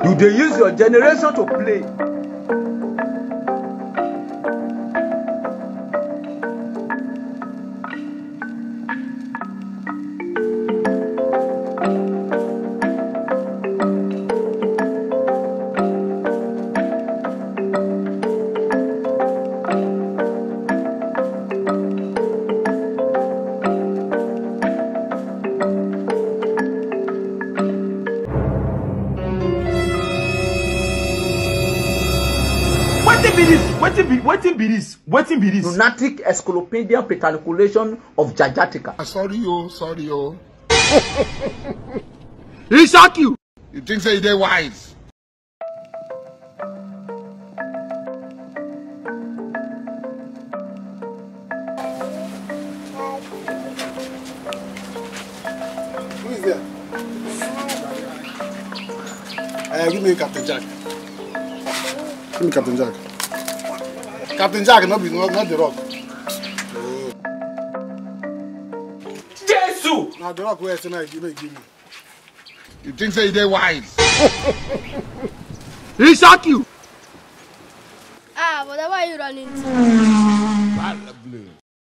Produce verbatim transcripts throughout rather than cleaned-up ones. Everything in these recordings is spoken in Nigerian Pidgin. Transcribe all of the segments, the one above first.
You dey use your generation to play. Wetin be wetin be this? Wetin be this? Lunatic encyclopedic petriculation of Jajatica. Sorry yo, sorry yo. He shock you. You think say they wise? Who is there? Uh, give me Captain Jack. Give me Captain Jack. Captain Jack, not, not, not the rock. Oh. Jesus! Now the rock where tonight, give me, give me. You think say they wise? He shock you. Ah, but why are you running to? Bad blue.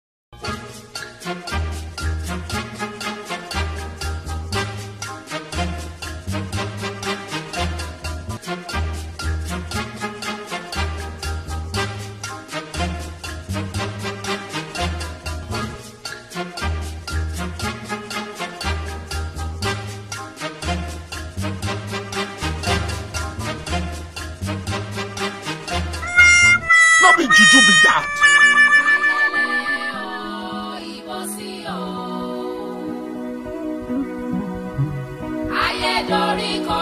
Not be juju be that. Ayé dorí kọ.